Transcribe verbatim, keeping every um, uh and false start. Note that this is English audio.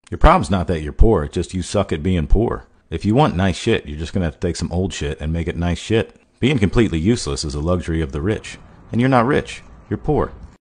Your problem's not that you're poor, it's just you suck at being poor. If you want nice shit, you're just gonna have to take some old shit and make it nice shit. Being completely useless is a luxury of the rich. And you're not rich. You're poor.